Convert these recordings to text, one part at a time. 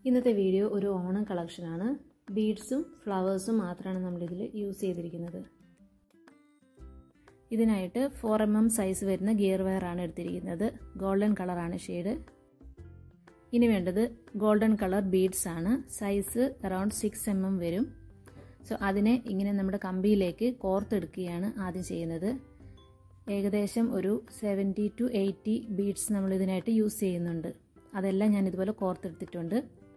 ഇന്നത്തെ വീഡിയോ ഒരു ഓണം കളക്ഷനാണ്. ബീഡ്സും ഫ്ലവേഴ്സും മാത്രമാണ് നമ്മളിതിൽ യൂസ് ചെയ്തിരിക്കുന്നത്. ഇതിനായിട്ട് 4mm സൈസ് വരുന്ന ഗിയർ വയർ ആണ് എടുത്തിരിക്കുന്നത്. ഗോൾഡൻ കളറാണ് ഷെയ്ഡ്. ഇനി വേണ്ടത് ഗോൾഡൻ കളർ ബീഡ്സ് ആണ്. സൈസ് അറൗണ്ട് 6mm വരും. സോ അതിനെ ഇങ്ങനെ നമ്മുടെ കമ്പിയിലേക്ക് കോർത്തെടുക്കുകയാണ് ആദ്യം ചെയ്യുന്നത്. ഏകദേശം ഒരു 70 to 80 ബീഡ്സ് നമ്മൾ ഇതിനായിട്ട് യൂസ് ചെയ്യുന്നുണ്ട്. അതെല്ലാം ഞാൻ ഇതുപോലെ കോർത്തെടുത്തിട്ടുണ്ട്.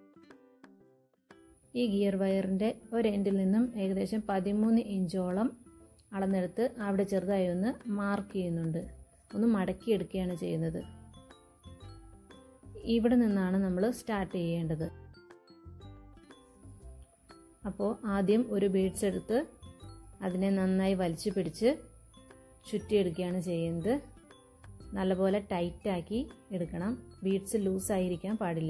ഈ ഗിയർ വയറിൻ്റെ ഒരു എൻഡിൽ നിന്നും ഏകദേശം 13 ഇഞ്ചോളം അളന്നെടുത്ത് അവിടെ ചെറുതായി ഒന്ന് മാർക്ക് ചെയ്യുന്നുണ്ട്. ഒന്ന് മടക്കിയെടുക്കുകയാണ് ചെയ്യുന്നത്. ഇവിടെ നിന്നാണ് നമ്മൾ സ്റ്റാർട്ട് ചെയ്യേണ്ടത്. അപ്പോൾ ആദ്യം ഒരു ബീഡ്സ് എടുത്ത് അതിനെ നന്നായി വലിച്ചു പിടിച്ച് ചുറ്റിയെടുക്കുകയാണ് ചെയ്യുന്നത്. നല്ലപോലെ ടൈറ്റാക്കി എടുക്കണം. ബീഡ്സ് ലൂസായിരിക്കാൻ പാടില്ല.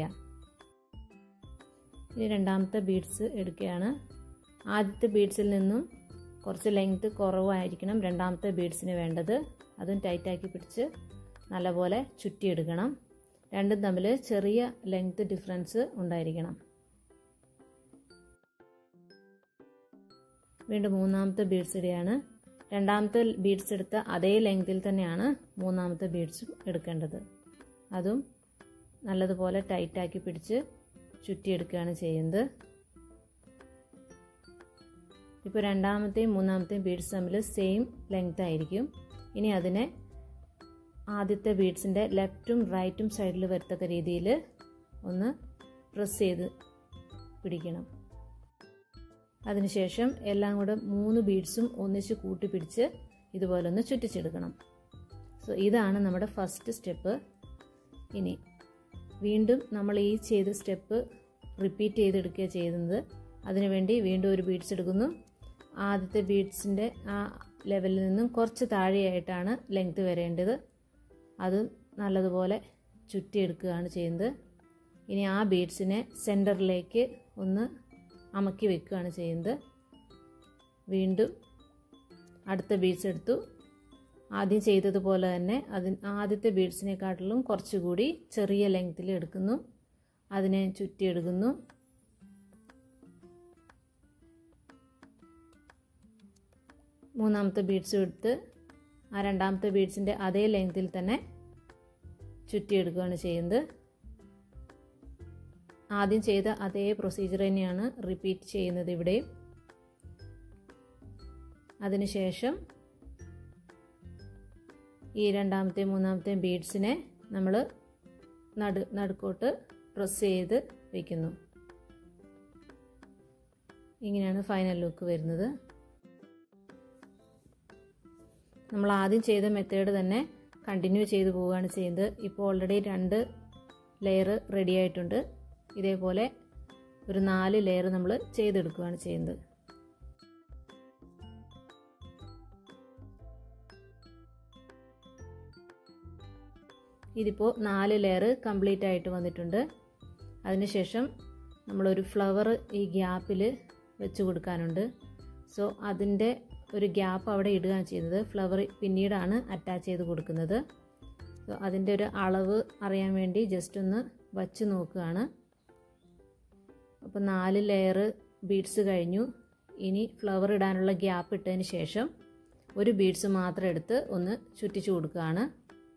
ഇനി രണ്ടാമത്തെ ബീഡ്സ് എടുക്കുകയാണ്. ആദ്യത്തെ ബീഡ്സിൽ നിന്നും കുറച്ച് ലെങ്ത് കുറവായിരിക്കണം രണ്ടാമത്തെ ബീഡ്സിന് വേണ്ടത്. അതും ടൈറ്റാക്കി പിടിച്ച് നല്ലപോലെ ചുറ്റിയെടുക്കണം. രണ്ടും തമ്മിൽ ചെറിയ ലെങ്ത് ഡിഫറൻസ് ഉണ്ടായിരിക്കണം. വീണ്ടും മൂന്നാമത്തെ ബീഡ്സ് ഇടുകയാണ്. രണ്ടാമത്തെ ബീഡ്സ് എടുത്ത അതേ ലെങ്തിൽ തന്നെയാണ് മൂന്നാമത്തെ ബീഡ്സും എടുക്കേണ്ടത്. അതും നല്ലതുപോലെ ടൈറ്റാക്കി പിടിച്ച് ചുറ്റിയെടുക്കുകയാണ് ചെയ്യുന്നത്. ഇപ്പോൾ രണ്ടാമത്തെയും മൂന്നാമത്തെയും ബീഡ്സ് തമ്മിൽ സെയിം ലെങ്ത് ആയിരിക്കും. ഇനി അതിനെ ആദ്യത്തെ ബീഡ്സിൻ്റെ ലെഫ്റ്റും റൈറ്റും സൈഡിൽ വരത്തക്ക രീതിയിൽ ഒന്ന് പ്രസ് ചെയ്ത് പിടിക്കണം. അതിനുശേഷം എല്ലാം കൂടെ 3 ബീഡ്സും ഒന്നിച്ച് കൂട്ടി പിടിച്ച് ഇതുപോലെ ഒന്ന് ചുറ്റിച്ചെടുക്കണം. സോ ഇതാണ് നമ്മുടെ ഫസ്റ്റ് സ്റ്റെപ്പ്. ഇനി വീണ്ടും നമ്മൾ ഈ ചെയ്ത സ്റ്റെപ്പ് റിപ്പീറ്റ് ചെയ്തെടുക്കുക ചെയ്യുന്നത്. അതിനുവേണ്ടി വീണ്ടും ഒരു ബീഡ്സ് എടുക്കുന്നു. ആദ്യത്തെ ബീഡ്സിൻ്റെ ആ ലെവലിൽ നിന്നും കുറച്ച് താഴെയായിട്ടാണ് ലെങ്ത് വരേണ്ടത്. അത് നല്ലതുപോലെ ചുറ്റിയെടുക്കുകയാണ് ചെയ്യുന്നത്. ഇനി ആ ബീഡ്സിനെ സെൻറ്ററിലേക്ക് ഒന്ന് അമക്കി വെക്കുകയാണ് ചെയ്യുന്നത്. വീണ്ടും അടുത്ത ബീഡ്സ് എടുത്തു. ആദ്യം ചെയ്തതുപോലെ തന്നെ ആദ്യത്തെ ബീഡ്സിനെക്കാട്ടിലും കുറച്ചുകൂടി ചെറിയ ലെങ്ത്തിൽ എടുക്കുന്നു. അതിനെ ചുറ്റിയെടുക്കുന്നു. മൂന്നാമത്തെ ബീഡ്സ് എടുത്ത് ആ രണ്ടാമത്തെ ബീഡ്സിൻ്റെ അതേ ലെങ്ത്തിൽ തന്നെ ചുറ്റിയെടുക്കുകയാണ് ചെയ്യുന്നത്. ആദ്യം ചെയ്ത അതേ പ്രൊസീജിയർ തന്നെയാണ് റിപ്പീറ്റ് ചെയ്യുന്നത് ഇവിടെ. അതിനുശേഷം ഈ രണ്ടാമത്തെയും മൂന്നാമത്തെയും ബീഡ്സിനെ നമ്മൾ നടുക്കോട്ട് പ്രസ് ചെയ്ത് വയ്ക്കുന്നു. ഇങ്ങനെയാണ് ഫൈനൽ ലുക്ക് വരുന്നത്. നമ്മൾ ആദ്യം ചെയ്ത മെത്തേഡ് തന്നെ കണ്ടിന്യൂ ചെയ്തു പോവുകയാണ് ചെയ്യുന്നത്. ഇപ്പോൾ ഓൾറെഡി 2 ലെയർ റെഡി ആയിട്ടുണ്ട്. ഇതേപോലെ ഒരു 4 ലെയർ നമ്മൾ ചെയ്തെടുക്കുകയാണ് ചെയ്യുന്നത്. ഇതിപ്പോൾ 4 ലെയർ കംപ്ലീറ്റ് ആയിട്ട് വന്നിട്ടുണ്ട്. അതിനുശേഷം നമ്മളൊരു ഫ്ലവർ ഈ ഗ്യാപ്പിൽ വെച്ച് കൊടുക്കാനുണ്ട്. സോ അതിൻ്റെ ഒരു ഗ്യാപ്പ് അവിടെ ഇടുകയാണ് ചെയ്യുന്നത്. ഫ്ലവർ പിന്നീടാണ് അറ്റാച്ച് ചെയ്ത് കൊടുക്കുന്നത്. സോ അതിൻ്റെ ഒരു അളവ് അറിയാൻ വേണ്ടി ജസ്റ്റ് ഒന്ന് വച്ച് നോക്കുകയാണ്. അപ്പോൾ 4 ലെയർ ബീഡ്സ് കഴിഞ്ഞു. ഇനി ഫ്ലവർ ഇടാനുള്ള ഗ്യാപ്പ് ഇട്ടതിന് ശേഷം ഒരു ബീഡ്സ് മാത്രം എടുത്ത് ഒന്ന് ചുറ്റിച്ചു കൊടുക്കുകയാണ്.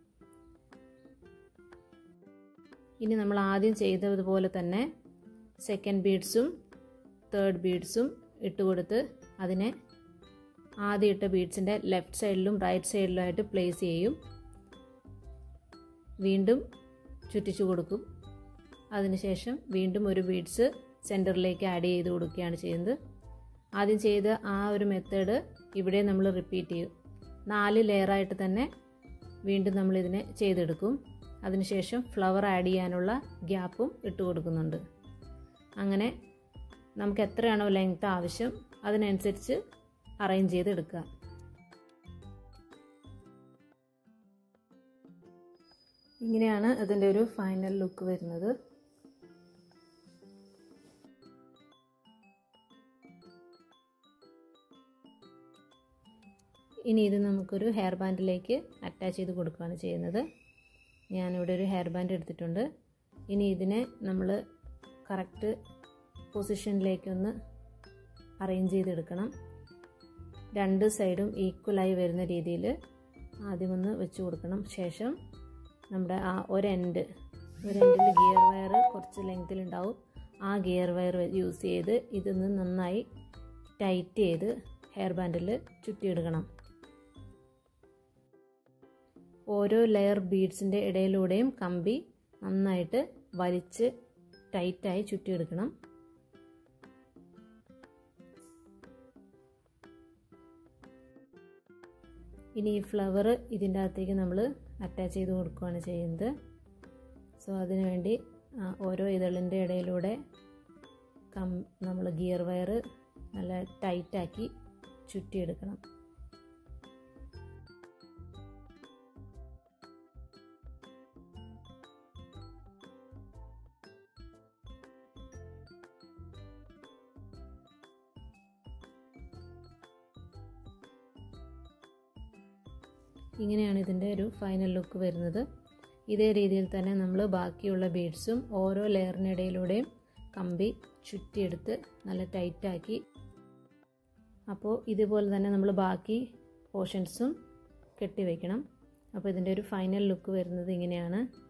ഇനി നമ്മൾ ആദ്യം ചെയ്തതുപോലെ തന്നെ സെക്കൻഡ് ബീഡ്സും തേർഡ് ബീഡ്സും ഇട്ട് കൊടുത്ത് അതിനെ ആദ്യം ഇട്ട ബീഡ്സിൻ്റെ ലെഫ്റ്റ് സൈഡിലും റൈറ്റ് സൈഡിലുമായിട്ട് പ്ലേസ് ചെയ്യും. വീണ്ടും ചുറ്റിച്ചു കൊടുക്കും. അതിനുശേഷം വീണ്ടും ഒരു ബീഡ്സ് സെൻറ്ററിലേക്ക് ആഡ് ചെയ്ത് കൊടുക്കുകയാണ് ചെയ്യുന്നത്. ആദ്യം ചെയ്ത ആ ഒരു മെത്തേഡ് ഇവിടെ നമ്മൾ റിപ്പീറ്റ് ചെയ്യും. 4 ലെയറായിട്ട് തന്നെ വീണ്ടും നമ്മളിതിനെ ചെയ്തെടുക്കും. അതിനുശേഷം ഫ്ലവർ ആഡ് ചെയ്യാനുള്ള ഗ്യാപ്പും ഇട്ട് കൊടുക്കുന്നുണ്ട്. അങ്ങനെ നമുക്ക് എത്രയാണോ ലെങ്ത് ആവശ്യം അതിനനുസരിച്ച് അറേഞ്ച് ചെയ്തെടുക്കുക. ഇങ്ങനെയാണ് അതിൻ്റെ ഒരു ഫൈനൽ ലുക്ക് വരുന്നത്. ഇനി ഇത് നമുക്കൊരു ഹെയർ ബാൻഡിലേക്ക് അറ്റാച്ച് ചെയ്ത് കൊടുക്കുകയാണ് ചെയ്യുന്നത്. ഞാനിവിടെ ഒരു ഹെയർ ബാൻഡ് എടുത്തിട്ടുണ്ട്. ഇനി ഇതിനെ നമ്മൾ കറക്റ്റ് പൊസിഷനിലേക്കൊന്ന് അറേഞ്ച് ചെയ്തെടുക്കണം. രണ്ട് സൈഡും ഈക്വലായി വരുന്ന രീതിയിൽ ആദ്യമൊന്ന് വെച്ച് കൊടുക്കണം. ശേഷം നമ്മുടെ ആ ഒരെൻഡിൽ ഗിയർ വയർ കുറച്ച് ലെങ്തിലുണ്ടാവും. ആ ഗിയർ വയർ യൂസ് ചെയ്ത് ഇതൊന്ന് നന്നായി ടൈറ്റ് ചെയ്ത് ഹെയർ ബാൻഡിൽ ചുറ്റിയെടുക്കണം. ഓരോ ലെയർ ബീഡ്സിൻ്റെ ഇടയിലൂടെയും കമ്പി നന്നായിട്ട് വലിച്ച് ടൈറ്റായി ചുറ്റിയെടുക്കണം. ഇനി ഈ ഫ്ലവർ ഇതിൻ്റെ അകത്തേക്ക് നമ്മൾ അറ്റാച്ച് ചെയ്ത് കൊടുക്കുകയാണ് ചെയ്യുന്നത്. സോ അതിനുവേണ്ടി ഓരോ ഇതളിൻ്റെ ഇടയിലൂടെ നമ്മൾ ഗിയർ വയർ നല്ല ടൈറ്റാക്കി ചുറ്റിയെടുക്കണം. ഇങ്ങനെയാണ് ഇതിൻ്റെ ഒരു ഫൈനൽ ലുക്ക് വരുന്നത്. ഇതേ രീതിയിൽ തന്നെ നമ്മൾ ബാക്കിയുള്ള ബീഡ്സും ഓരോ ലെയറിനിടയിലൂടെയും കമ്പി ചുറ്റിയെടുത്ത് നല്ല ടൈറ്റാക്കി. അപ്പോൾ ഇതുപോലെ തന്നെ നമ്മൾ ബാക്കി പോർഷൻസും കെട്ടി വയ്ക്കണം. അപ്പോൾ ഇതിൻ്റെ ഒരു ഫൈനൽ ലുക്ക് വരുന്നത് ഇങ്ങനെയാണ്.